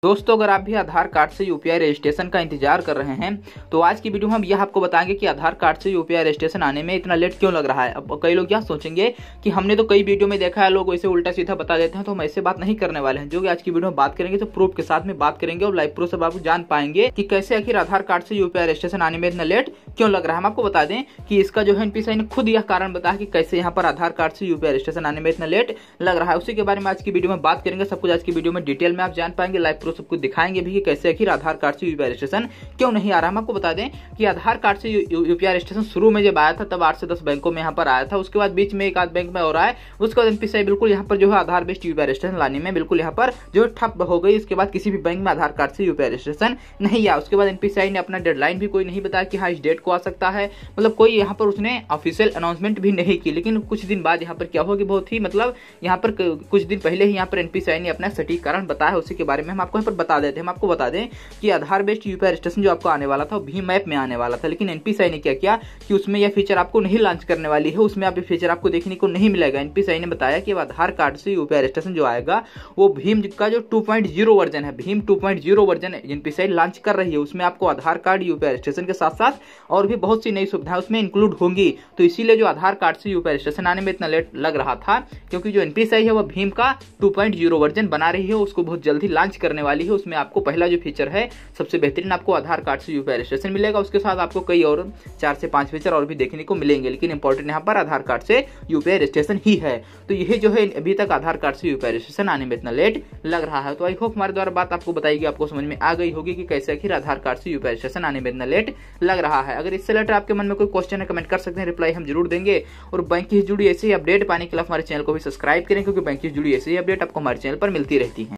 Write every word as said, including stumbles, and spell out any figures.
दोस्तों, अगर आप भी आधार कार्ड से यूपीआई रजिस्ट्रेशन का इंतजार कर रहे हैं तो आज की वीडियो में हम यह आपको बताएंगे कि आधार कार्ड से यूपीआई रजिस्ट्रेशन आने में इतना लेट क्यों लग रहा है। अब कई लोग यह सोचेंगे कि हमने तो कई वीडियो में देखा है लोग वैसे उल्टा सीधा बता देते हैं, तो हम ऐसे बात नहीं करने वाले हैं। जो कि आज की वीडियो में बात करेंगे तो प्रूफ के साथ में बात करेंगे और लाइव प्रूफ से आप जान पाएंगे कि कैसे आखिर आधार कार्ड से यूपीआई रजिस्ट्रेशन आने में इतना लेट क्यों लग रहा है। हम आपको बता दें कि इसका जो है एनपीसीआई ने खुद यह कारण बताया कि कैसे यहाँ पर आधार कार्ड से यूपीआई रजिस्ट्रेशन आने में इतना लेट लग रहा है। उसी के बारे में आज की वीडियो में बात करेंगे। सब कुछ आज की वीडियो में डिटेल में आप जान पाएंगे, लाइव प्रूफ सब कुछ दिखाएंगे भी कि कैसे आखिर आधार कार्ड से यूपीआई रजिस्ट्रेशन क्यों नहीं आ रहा। हम आपको बता दें कि आधार कार्ड से यूपीआई रजिस्ट्रेशन शुरू में जब आया था तब आठ से दस बैंकों में यहाँ पर आया था। उसके बाद बीच में एक आध बैंक में और आया, उसके बाद एनपीसीआई बिल्कुल यहाँ पर जो है आधार बेस्ड यूपीआई रजिस्ट्रेशन लाने में बिल्कुल यहाँ पर जो है ठप हो गई। इसके बाद किसी भी बैंक में आधार कार्ड से यूपीआई रजिस्ट्रेशन नहीं आया। उसके बाद एनपीसीआई ने अपना डेडलाइन भी कोई नहीं बताया कि हाँ इस डेट को आ सकता है, मतलब कोई यहाँ पर उसने ऑफिशियल अनाउंसमेंट भी नहीं की। लेकिन कुछ दिन बाद यहाँ पर क्या होगा कि बहुत ही मतलब यहाँ पर कुछ दिन पहले ही यहाँ पर एनपीसीआई ने अपना सटीक कारण बताया है। उसी के बारे में हम आपको यहाँ पर बता देते हैं। हम आपको बता दें कि आधार बेस्ड यूपीआई रजिस्ट्रेशन जो आपको आने वाला था वो भीम ऐप में आने वाला था, लेकिन एनपीसीआई ने क्या किया कि उसमें यह फीचर आपको नहीं लॉन्च करने वाली है। उसमें आप ये फीचर आपको देखने को नहीं मिलेगा। एनपीसीआई ने बताया कि आधार कार्ड से यूपीआई रजिस्ट्रेशन जो आएगा वो भीम का जो टू पॉइंट ज़ीरो वर्जन है, भीम two point zero version NPCI launch कर रही है। उसमें आपको आधार कार्ड यूपीआई रजिस्ट्रेशन के साथ साथ और भी बहुत सी नई सुविधाएं उसमें इंक्लूड होंगी। तो इसीलिए जो आधार कार्ड से यूपीआई रजिस्ट्रेशन आने में इतना लेट लग रहा था, क्योंकि जो एनपीसीआई है वो भीम का टू पॉइंट ज़ीरो वर्जन बना रही है, उसको बहुत जल्दी लॉन्च करने वाली है। उसमें आपको पहला जो फीचर है सबसे बेहतरीन आपको आधार कार्ड से यूपीआई रजिस्ट्रेशन मिलेगा। उसके साथ आपको कई और चार से पांच फीचर और भी देखने को मिलेंगे, लेकिन इंपॉर्टेंट यहाँ पर आधार कार्ड से यूपीआई रजिस्ट्रेशन ही है। तो यही जो है अभी तक आधार कार्ड से यूपीआई रजिस्ट्रेशन आने में इतना लेट लग रहा है। तो आई होप हमारे द्वारा बात आपको बताएगी, आपको समझ में आ गई होगी कि कैसे आखिर आधार कार्ड से यूपीआई रजिस्ट्रेशन आने में इतना लेट लग रहा है। अगर इससे रिलेटेड आपके मन में कोई क्वेश्चन है कमेंट कर सकते हैं, रिप्लाई हम जरूर देंगे। और बैंक की जुड़ी ऐसी अपडेट पाने के लिए हमारे चैनल को भी सब्सक्राइब करें, क्योंकि बैंक की जुड़ी ऐसी अपडेट आपको हमारे चैनल पर मिलती रहती है।